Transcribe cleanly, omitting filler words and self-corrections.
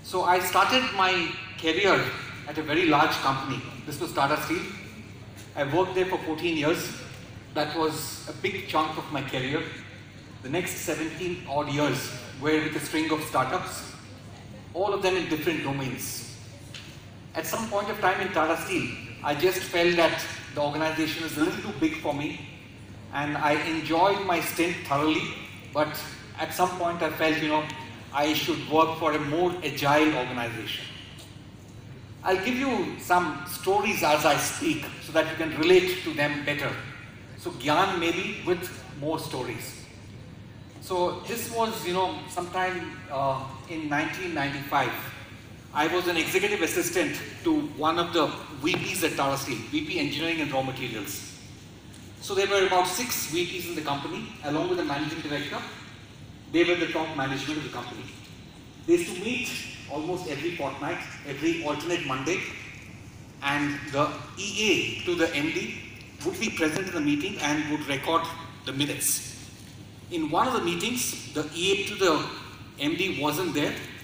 So I started my career at a very large company. This was Tata Steel. I worked there for 14 years. That was a big chunk of my career. The next 17 odd years were with a string of startups, all of them in different domains. At some point of time in Tata Steel, I just felt that the organization is a little too big for me, and I enjoyed my stint thoroughly, but at some point I felt, I should work for a more agile organization. I'll give you some stories as I speak so that you can relate to them better. So Gyan maybe with more stories. So this was, sometime in 1995. I was an executive assistant to one of the VPs at Tata Steel, VP Engineering and Raw Materials. So there were about 6 VPs in the company, along with the managing director. They were the top management of the company. They used to meet almost every fortnight, every alternate Monday, and the EA to the MD would be present in the meeting and would record the minutes. In one of the meetings, the EA to the MD wasn't there,